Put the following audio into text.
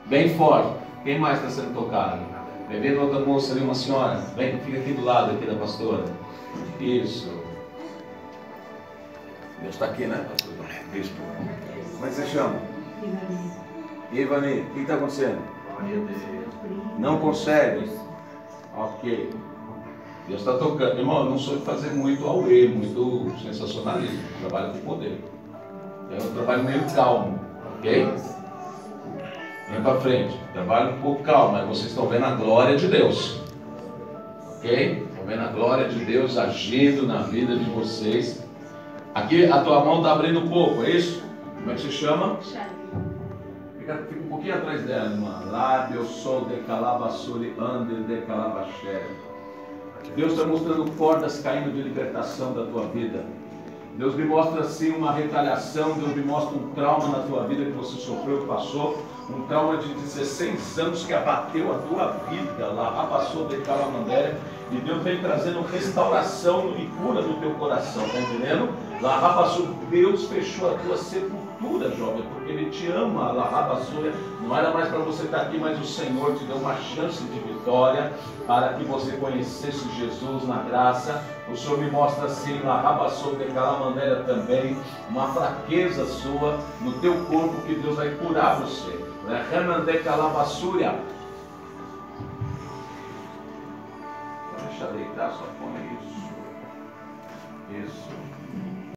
Bem forte. Quem mais está sendo tocado? Vai vendo outra moça ali, uma senhora? Vem, fica aqui do lado aqui da pastora. Isso. Deus está aqui, né, pastor? Bispo. Como é que você chama? Ivani. O que está acontecendo? Não consegue? Ok. Deus está tocando. Irmão, eu não sou de fazer muito auê, muito sensacionalismo. Eu trabalho com poder. É um trabalho meio calmo, ok? Vem para frente. Trabalho um pouco calmo, mas vocês estão vendo a glória de Deus. Ok? Estão vendo a glória de Deus agindo na vida de vocês. Aqui a tua mão está abrindo um pouco, é isso? Como é que se chama? Fica um pouquinho atrás dela, irmã. Lábio, sol de calabassuri, ande de calabaxé. Deus está mostrando cordas caindo de libertação da tua vida. Deus me mostra assim uma retaliação, Deus me mostra um trauma na tua vida que você sofreu e passou, um trauma de 16 anos que abateu a tua vida, lá passou de calamandéria, e Deus vem trazendo restauração e cura no teu coração, está entendendo? Lá passou, Deus fechou a tua sepultura, jovem, porque Ele te ama, lá passou, não era mais para você estar aqui, mas o Senhor te deu uma chance de vitória, para que você conhecesse Jesus na graça. O Senhor me mostra assim, lá passou de calamandéria também, uma fraqueza sua no teu corpo que Deus vai curar você. Remande calabassúria. Deixa deitar, só põe isso. Isso.